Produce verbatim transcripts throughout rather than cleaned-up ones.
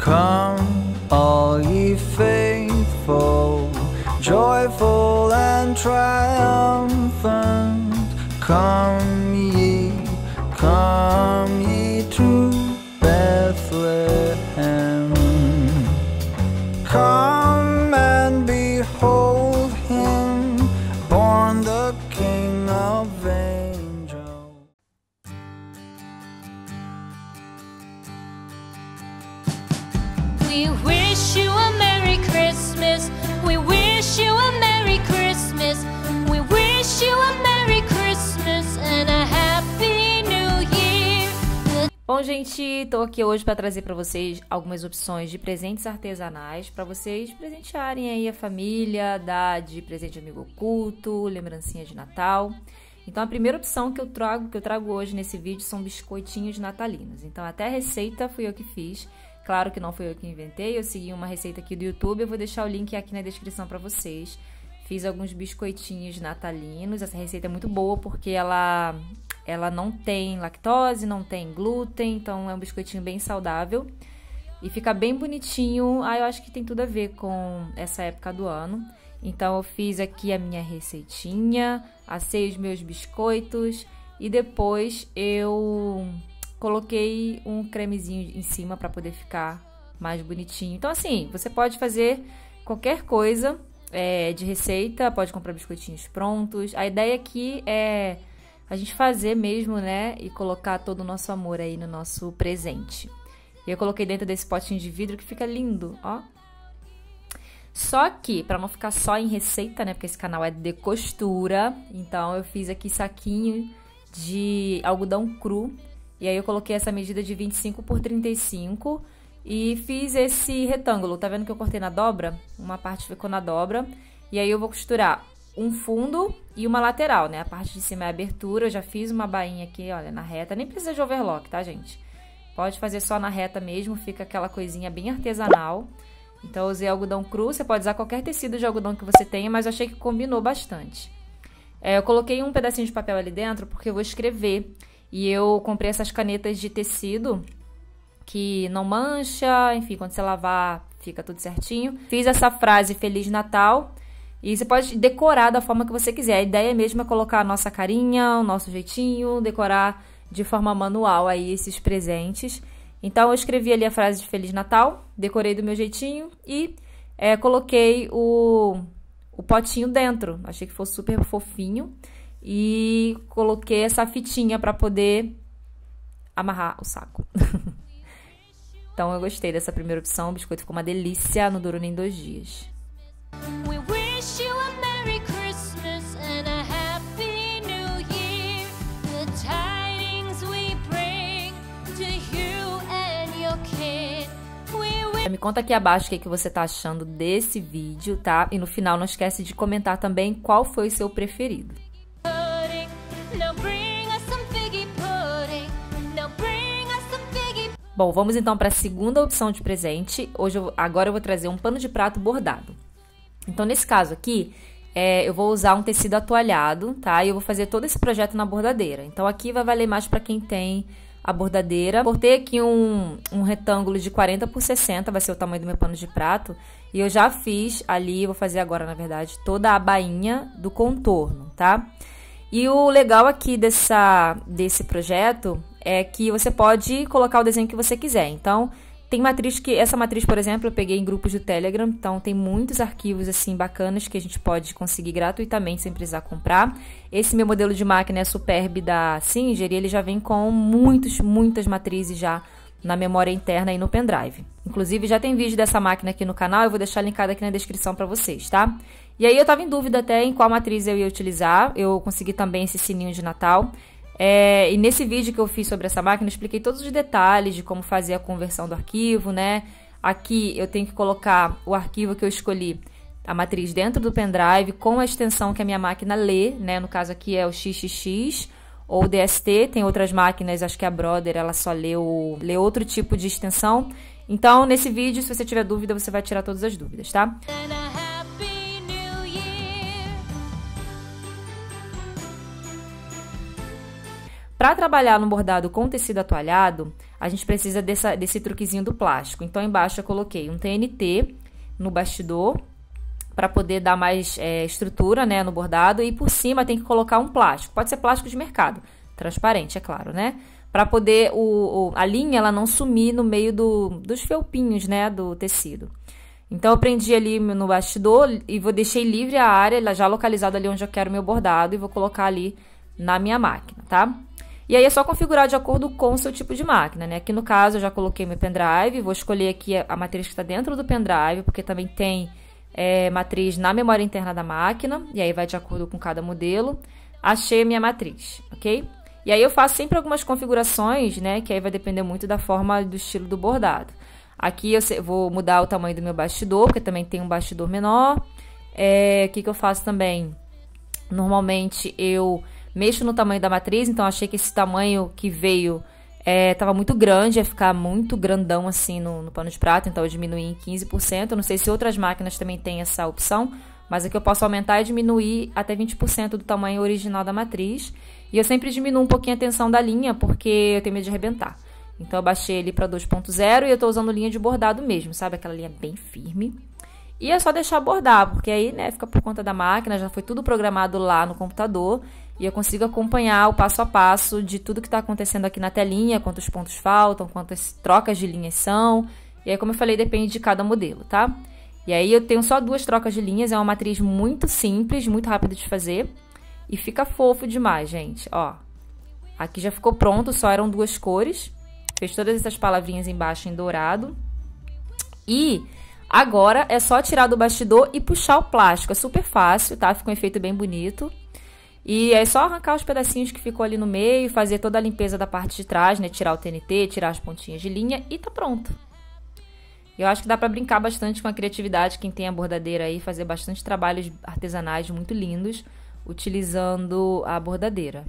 Come, all ye faithful, joyful and triumphant. Come ye, come ye to Bethlehem. Come and behold him, born the King of angels. We wish you a Merry Christmas. We wish you a Merry Christmas. We wish you a Merry Christmas and a Happy New Year. Bom, gente, tô aqui hoje para trazer para vocês algumas opções de presentes artesanais para vocês presentearem aí a família, dar de presente amigo oculto, lembrancinha de Natal. Então a primeira opção que eu trago, que eu trago hoje nesse vídeo são biscoitinhos natalinos. Então até a receita fui eu que fiz. Claro que não fui eu que inventei, eu segui uma receita aqui do YouTube, eu vou deixar o link aqui na descrição para vocês. Fiz alguns biscoitinhos natalinos, essa receita é muito boa porque ela, ela não tem lactose, não tem glúten, então é um biscoitinho bem saudável. E fica bem bonitinho, ah, eu acho que tem tudo a ver com essa época do ano. Então eu fiz aqui a minha receitinha, assei os meus biscoitos e depois eu coloquei um cremezinho em cima para poder ficar mais bonitinho. Então assim, você pode fazer qualquer coisa é, de receita, pode comprar biscoitinhos prontos. A ideia aqui é a gente fazer mesmo, né, e colocar todo o nosso amor aí no nosso presente. Eu coloquei dentro desse potinho de vidro que fica lindo, ó. Só que, para não ficar só em receita, né, porque esse canal é de costura, então eu fiz aqui saquinho de algodão cru. E aí eu coloquei essa medida de vinte e cinco por trinta e cinco e fiz esse retângulo. Tá vendo que eu cortei na dobra? Uma parte ficou na dobra. E aí eu vou costurar um fundo e uma lateral, né? A parte de cima é a abertura. Eu já fiz uma bainha aqui, olha, na reta. Nem precisa de overlock, tá, gente? Pode fazer só na reta mesmo, fica aquela coisinha bem artesanal. Então eu usei algodão cru. Você pode usar qualquer tecido de algodão que você tenha, mas eu achei que combinou bastante. É, eu coloquei um pedacinho de papel ali dentro porque eu vou escrever. E eu comprei essas canetas de tecido que não mancha, enfim, quando você lavar fica tudo certinho. Fiz essa frase Feliz Natal e você pode decorar da forma que você quiser. A ideia mesmo é colocar a nossa carinha, o nosso jeitinho, decorar de forma manual aí esses presentes. Então eu escrevi ali a frase de Feliz Natal, decorei do meu jeitinho e é, coloquei o, o potinho dentro. Achei que fosse super fofinho. E coloquei essa fitinha para poder amarrar o saco. Então eu gostei dessa primeira opção, o biscoito ficou uma delícia, não durou nem dois dias. We wish you a Merry Christmas and a Happy New Year. The tidings we bring to you and your kid. We wish... Me conta aqui abaixo o que, que você tá achando desse vídeo, tá? E no final não esquece de comentar também qual foi o seu preferido. Bom, vamos então para a segunda opção de presente. Hoje, eu, agora eu vou trazer um pano de prato bordado. Então, nesse caso aqui, é, eu vou usar um tecido atoalhado, tá? E eu vou fazer todo esse projeto na bordadeira. Então, aqui vai valer mais para quem tem a bordadeira. Cortei aqui um, um retângulo de quarenta por sessenta, vai ser o tamanho do meu pano de prato. E eu já fiz ali, vou fazer agora, na verdade, toda a bainha do contorno, tá? E o legal aqui dessa, desse projeto é que você pode colocar o desenho que você quiser. Então, tem matriz que... Essa matriz, por exemplo, eu peguei em grupos do Telegram. Então, tem muitos arquivos, assim, bacanas que a gente pode conseguir gratuitamente, sem precisar comprar. Esse meu modelo de máquina é Superb da Singer e ele já vem com muitos, muitas matrizes já na memória interna e no pendrive. Inclusive, já tem vídeo dessa máquina aqui no canal. Eu vou deixar linkado aqui na descrição para vocês, tá? E aí, eu tava em dúvida até em qual matriz eu ia utilizar. Eu consegui também esse sininho de Natal. É, e nesse vídeo que eu fiz sobre essa máquina, eu expliquei todos os detalhes de como fazer a conversão do arquivo, né? Aqui eu tenho que colocar o arquivo que eu escolhi, a matriz dentro do pendrive, com a extensão que a minha máquina lê, né? No caso aqui é o X X X ou o D S T, tem outras máquinas, acho que a Brother, ela só lê, o, lê outro tipo de extensão. Então, nesse vídeo, se você tiver dúvida, você vai tirar todas as dúvidas, tá? Para trabalhar no bordado com tecido atualhado, a gente precisa dessa, desse truquezinho do plástico. Então, embaixo eu coloquei um T N T no bastidor, para poder dar mais é, estrutura, né, no bordado. E por cima tem que colocar um plástico. Pode ser plástico de mercado, transparente, é claro, né? Para poder o, o, a linha ela não sumir no meio do, dos felpinhos, né, do tecido. Então, eu prendi ali no bastidor e vou deixei livre a área, já localizada ali onde eu quero meu bordado, e vou colocar ali na minha máquina, tá? E aí é só configurar de acordo com o seu tipo de máquina, né? Aqui no caso eu já coloquei meu pendrive, vou escolher aqui a matriz que está dentro do pendrive, porque também tem é, matriz na memória interna da máquina, e aí vai de acordo com cada modelo. Achei a minha matriz, ok? E aí eu faço sempre algumas configurações, né? Que aí vai depender muito da forma do estilo do bordado. Aqui eu vou mudar o tamanho do meu bastidor, porque também tem um bastidor menor. É, o que que eu faço também? Normalmente eu mexo no tamanho da matriz, então achei que esse tamanho que veio estava é, muito grande, ia ficar muito grandão assim no, no pano de prata, então eu diminuí em quinze por cento. Eu não sei se outras máquinas também têm essa opção, mas aqui eu posso aumentar e diminuir até vinte por cento do tamanho original da matriz. E eu sempre diminuo um pouquinho a tensão da linha, porque eu tenho medo de arrebentar. Então eu baixei ele para dois ponto zero e eu estou usando linha de bordado mesmo, sabe? Aquela linha bem firme. E é só deixar bordar, porque aí, né, fica por conta da máquina, já foi tudo programado lá no computador. E eu consigo acompanhar o passo a passo de tudo que está acontecendo aqui na telinha, quantos pontos faltam, quantas trocas de linhas são. E aí, como eu falei, depende de cada modelo, tá? E aí eu tenho só duas trocas de linhas, é uma matriz muito simples, muito rápida de fazer. E fica fofo demais, gente, ó. Aqui já ficou pronto, só eram duas cores. Fez todas essas palavrinhas embaixo em dourado. E agora é só tirar do bastidor e puxar o plástico. É super fácil, tá? Fica um efeito bem bonito. E é só arrancar os pedacinhos que ficou ali no meio, fazer toda a limpeza da parte de trás, né? Tirar o T N T, tirar as pontinhas de linha e tá pronto. Eu acho que dá pra brincar bastante com a criatividade, quem tem a bordadeira aí, fazer bastante trabalhos artesanais muito lindos, utilizando a bordadeira.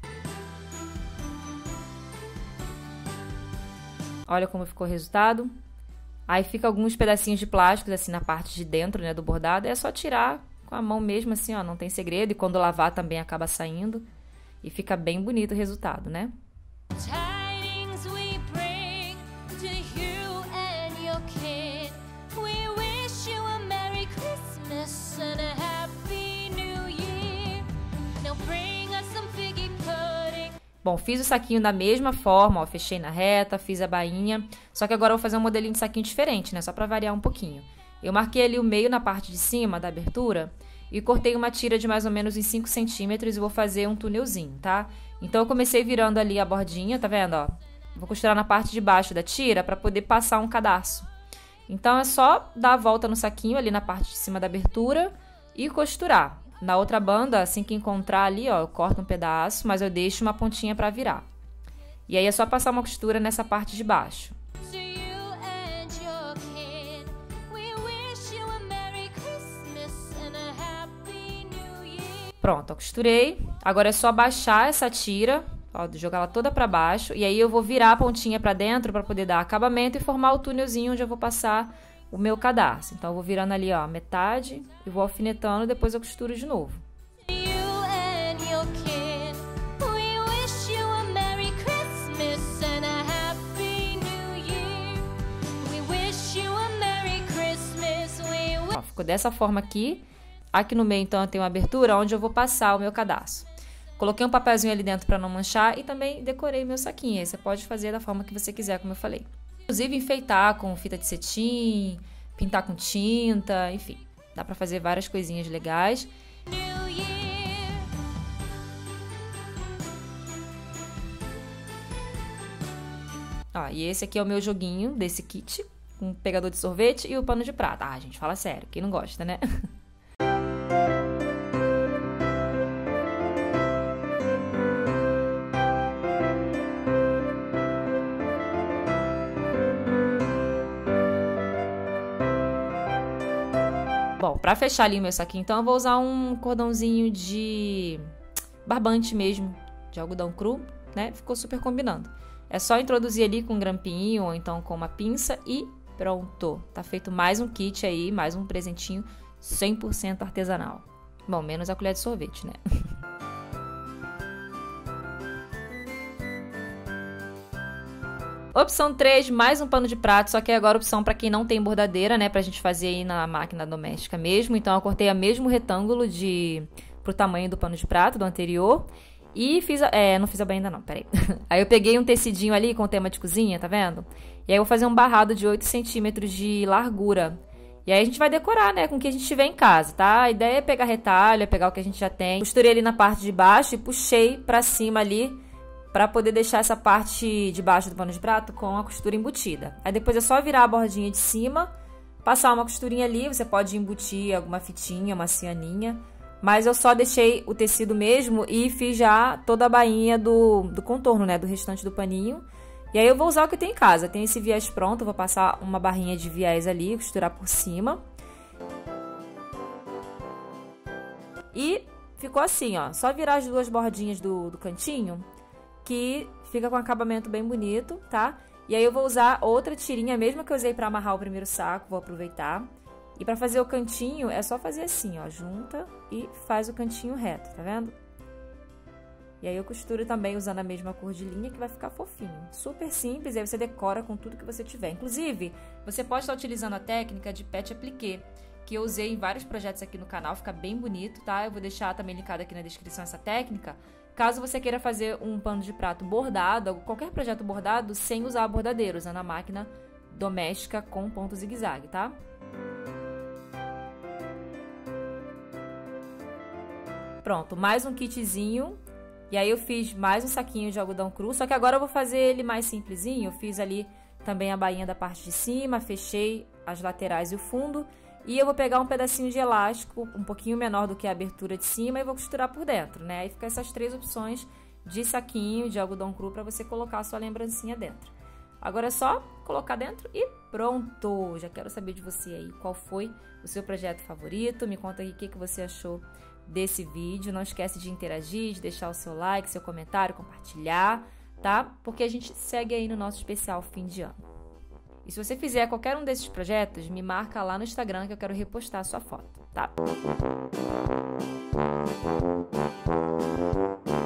Olha como ficou o resultado. Aí fica alguns pedacinhos de plástico assim na parte de dentro, né, do bordado. É só tirar com a mão mesmo assim, ó, não tem segredo. E quando lavar também acaba saindo. E fica bem bonito o resultado, né? Tidings we bring to you and your kid. We wish you a Merry Christmas and a Happy New Year. Now bring us some figgy pudding. Bom, fiz o saquinho da mesma forma, ó, fechei na reta, fiz a bainha. Só que agora eu vou fazer um modelinho de saquinho diferente, né? Só pra variar um pouquinho. Eu marquei ali o meio na parte de cima da abertura e cortei uma tira de mais ou menos em cinco centímetros e vou fazer um túnelzinho, tá? Então eu comecei virando ali a bordinha, tá vendo, ó? Vou costurar na parte de baixo da tira pra poder passar um cadarço. Então é só dar a volta no saquinho ali na parte de cima da abertura e costurar. Na outra banda, assim que encontrar ali, ó, eu corto um pedaço, mas eu deixo uma pontinha pra virar. E aí é só passar uma costura nessa parte de baixo. To you and your kid. We wish you a Merry Christmas and a Happy New Year. Pronto, ó, costurei. Agora é só baixar essa tira, ó, jogar ela toda pra baixo. E aí eu vou virar a pontinha pra dentro pra poder dar acabamento e formar o túnelzinho onde eu vou passar o meu cadarço. Então eu vou virando ali, ó, metade e vou alfinetando, depois eu costuro de novo. To you and your kid. We wish you a Merry Christmas and a Happy New Year. We wish you a Merry Christmas. We wish... Ó, ficou dessa forma aqui. Aqui no meio, então, eu tenho uma abertura onde eu vou passar o meu cadarço. Coloquei um papelzinho ali dentro para não manchar e também decorei meu saquinho. Aí você pode fazer da forma que você quiser, como eu falei. Inclusive, enfeitar com fita de cetim, pintar com tinta, enfim. Dá pra fazer várias coisinhas legais. New Year. Ó, e esse aqui é o meu joguinho desse kit. Um pegador de sorvete e o pano de prata. Ah, gente, fala sério. Quem não gosta, né? Bom, pra fechar ali o meu saquinho, então, eu vou usar um cordãozinho de barbante mesmo, de algodão cru, né? Ficou super combinando. É só introduzir ali com um grampinho ou então com uma pinça e pronto. Tá feito mais um kit aí, mais um presentinho cem por cento artesanal. Bom, menos a colher de sorvete, né? Opção três, mais um pano de prato, só que agora opção para quem não tem bordadeira, né, pra gente fazer aí na máquina doméstica mesmo. Então eu cortei o mesmo retângulo de pro tamanho do pano de prato do anterior e fiz, a, é, não fiz a bainha ainda não, peraí. Aí eu peguei um tecidinho ali com tema de cozinha, tá vendo? E aí eu vou fazer um barrado de oito centímetros de largura. E aí a gente vai decorar, né, com o que a gente tiver em casa, tá? A ideia é pegar retalho, é pegar o que a gente já tem. Costurei ali na parte de baixo e puxei pra cima ali, para poder deixar essa parte de baixo do pano de prato com a costura embutida. Aí depois é só virar a bordinha de cima, passar uma costurinha ali, você pode embutir alguma fitinha, uma cianinha, mas eu só deixei o tecido mesmo e fiz já toda a bainha do, do contorno, né, do restante do paninho. E aí eu vou usar o que eu tenho em casa. Tem esse viés pronto, eu vou passar uma barrinha de viés ali, costurar por cima. E ficou assim, ó, só virar as duas bordinhas do, do cantinho, que fica com um acabamento bem bonito, tá? E aí eu vou usar outra tirinha, a mesma que eu usei pra amarrar o primeiro saco, vou aproveitar. E pra fazer o cantinho, é só fazer assim, ó, junta e faz o cantinho reto, tá vendo? E aí eu costuro também usando a mesma cor de linha, que vai ficar fofinho. Super simples, e aí você decora com tudo que você tiver. Inclusive, você pode estar utilizando a técnica de pet appliqué, que eu usei em vários projetos aqui no canal, fica bem bonito, tá? Eu vou deixar também linkado aqui na descrição essa técnica. Caso você queira fazer um pano de prato bordado, qualquer projeto bordado, sem usar a bordadeira, usando a máquina doméstica com ponto zigue-zague, tá? Pronto, mais um kitzinho. E aí eu fiz mais um saquinho de algodão cru, só que agora eu vou fazer ele mais simplesinho. Eu fiz ali também a bainha da parte de cima, fechei as laterais e o fundo. E eu vou pegar um pedacinho de elástico, um pouquinho menor do que a abertura de cima, e vou costurar por dentro, né? Aí fica essas três opções de saquinho de algodão cru para você colocar a sua lembrancinha dentro. Agora é só colocar dentro e pronto! Já quero saber de você aí qual foi o seu projeto favorito. Me conta aí o que, que você achou desse vídeo. Não esquece de interagir, de deixar o seu like, seu comentário, compartilhar, tá? Porque a gente segue aí no nosso especial fim de ano. E se você fizer qualquer um desses projetos, me marca lá no Instagram que eu quero repostar a sua foto, tá?